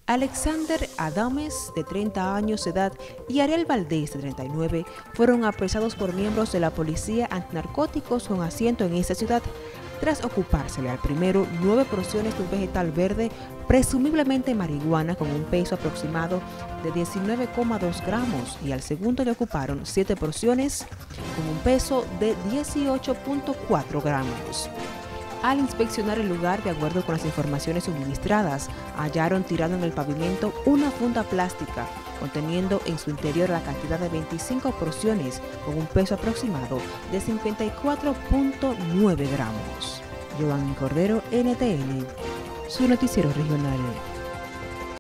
Alexander Adames, de 30 años de edad, y Ariel Valdés, de 39, fueron apresados por miembros de la Policía Antinarcóticos con asiento en esta ciudad, tras ocupársele al primero 9 porciones de un vegetal verde, presumiblemente marihuana, con un peso aproximado de 19,2 gramos, y al segundo le ocuparon 7 porciones con un peso de 18,4 gramos. Al inspeccionar el lugar, de acuerdo con las informaciones suministradas, hallaron tirado en el pavimento una funda plástica conteniendo en su interior la cantidad de 25 porciones con un peso aproximado de 54,9 gramos. Giovanni Cordero, NTN, su noticiero regional.